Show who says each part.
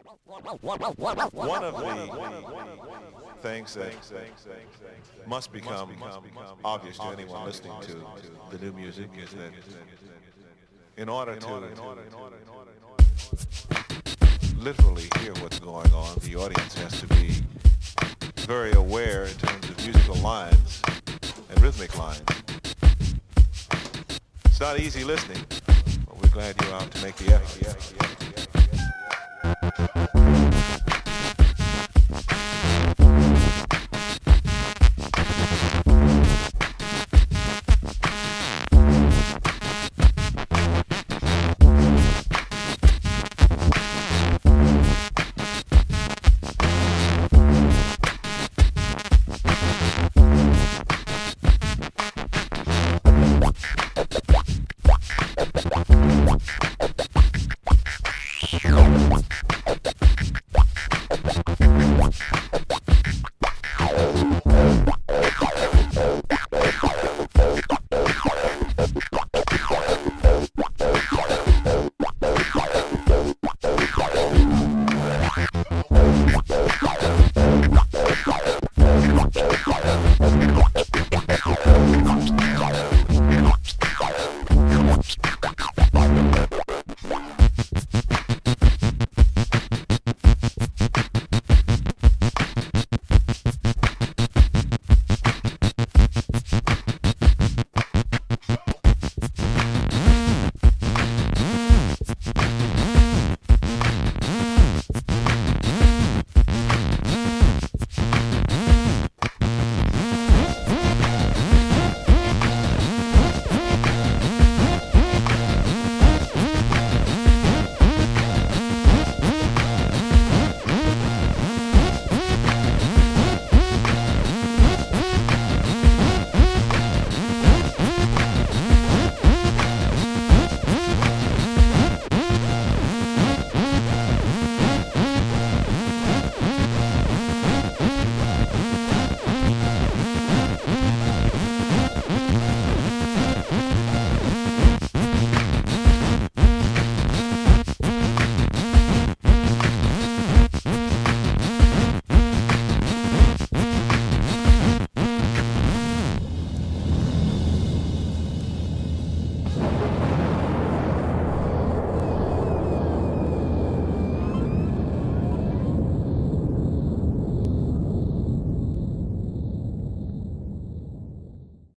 Speaker 1: One of the things that must become obvious to anyone listening to the new music is that in order to literally hear what's going on, the audience has to be very aware in terms of musical lines and rhythmic lines. It's not easy listening, but we're glad you're out to make the effort.